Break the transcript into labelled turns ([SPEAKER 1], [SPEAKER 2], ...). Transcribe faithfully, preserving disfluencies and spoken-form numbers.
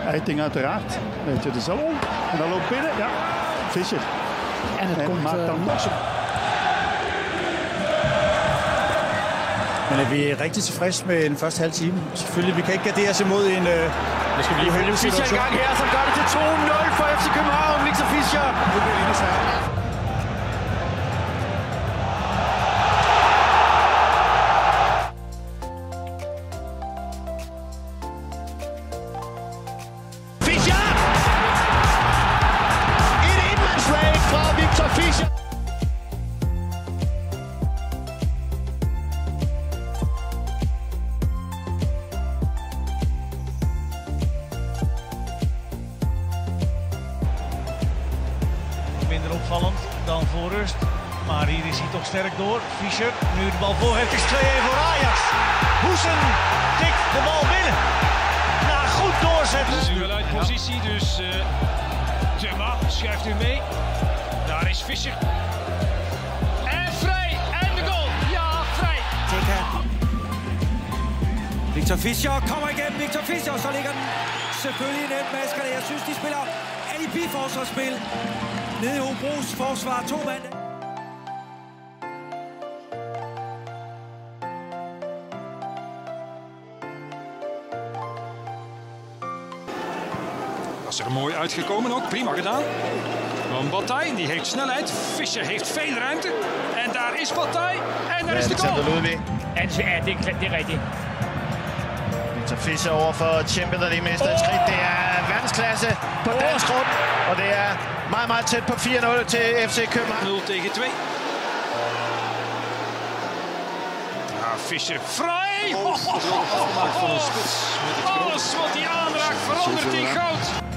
[SPEAKER 1] Eiting uiteraard. Weet je, de salon. En dan loopt binnen. Ja, Fischer.
[SPEAKER 2] En het
[SPEAKER 1] en
[SPEAKER 2] komt...
[SPEAKER 1] maakt dan nog zo.
[SPEAKER 3] Men er vi rigtig tilfreds med den første halve time. Selvfølgelig, vi kan ikke gardere os imod en øh,
[SPEAKER 4] Nu skal vi lige følge Fischer i gang her, som gør det til to nul for F C København. Victor Fischer. Fischer! Et enmandsraid fra Victor Fischer.
[SPEAKER 5] Minder opvallend dan voor rust. Maar hier is hij toch sterk door. Fischer, nu de bal voor heeft, is twee-een voor Ajax. Hoesen tikt de bal binnen. Na goed doorzetten.
[SPEAKER 6] Het is nu wel uit positie, dus uh, Thuma schuift u mee. Daar is Fischer. En vrij, en de goal. Ja, vrij.
[SPEAKER 7] Tika. Victor Fischer kommer igennem. Victor Fischer, så ligger den selvfølgelig nemt maskerne. Jeg synes, de spiller alibi-forsvarsspil. Nede i Hobros forsvar, to mand.
[SPEAKER 6] Was er mooi uitgekomen ook, prima gedaan. Van Bataille, die heeft snelheid. Fischer heeft veel ruimte. En daar is Bataille. En daar is de goal.
[SPEAKER 2] Ja, det er, det er rigtigt.
[SPEAKER 4] Victor Fischer over for Champions League mester et skridt. Det er verdensklasse på dansk grund. Og det er meget, meget tæt på fire nul til F C København.
[SPEAKER 6] nul tegen twee. Ja, Fischer vrij! Oh, oh, oh, oh, oh, oh. Alles wat hij aanraakt verandert in goud.